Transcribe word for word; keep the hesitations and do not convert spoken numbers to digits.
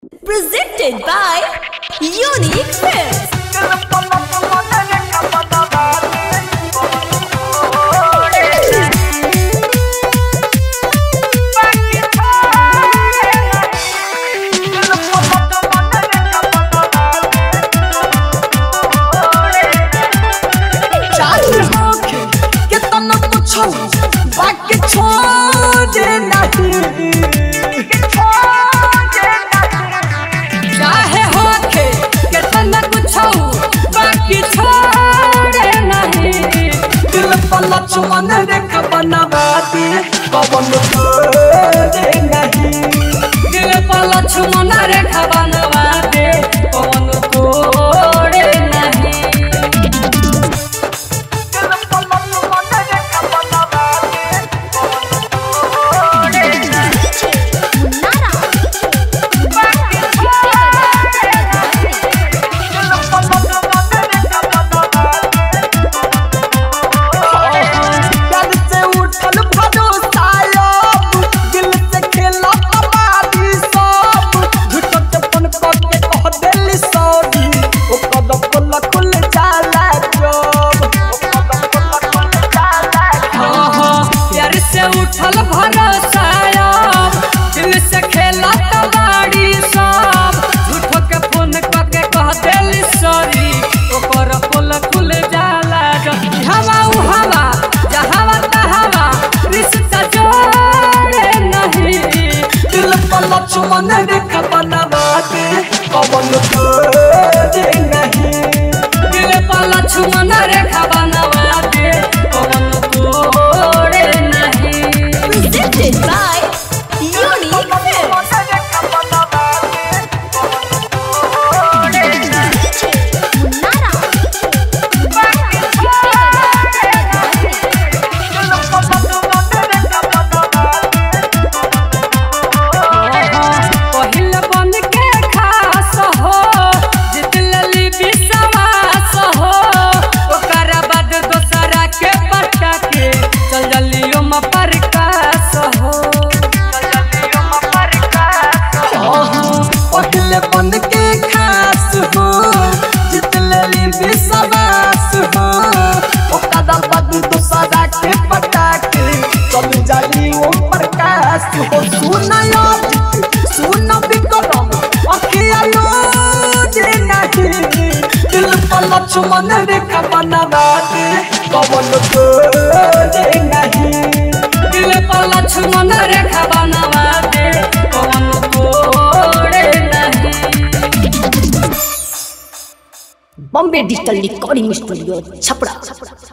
Presented by Unique Films. बाकी छोड़े नहीं चाहे होके कितना कुछ बाकी छोड़े नहीं दिल पर लक्ष्मण रेखा बनवा दे पवन छोड़े नहीं दिल पर लक्ष्मण रेखा बनवा दे पवन छोड़े नहीं उठल भरोसा दिल से खेला कबाड़ी सब झूठो के फोन करके कह देली सॉरी ओकर पोल खुल जाला हवा उ हवा जहावा तहावा रिश्ता जोड़े नहीं दिल पर लक्ष्मण रेखा बनवा दे पवन छोड़े नहीं दिल पर लक्ष्मण रेखा बनवा दे पवन छोड़े Presented by Unique Films. पहिल बन के खास हो जितली विश्वास हो ओकर बाद दोसरा के पटा के चल जलियो म प्रकाश हो पहिल बन के खास हो जितली विश्वास हो ओकर बाद दोसरा के पटा के चल जलियो प्रकाश हो सुनायो सुन विक्रम अखियालो जे नहीं दिल पर लक्ष्मण रेखा बनवा दे पवन छोड़े नहीं दिल पर लक्ष्मण रेखा बनवा दे पवन छोड़े नहीं। Bombay Digital Recording Studio, Chapra.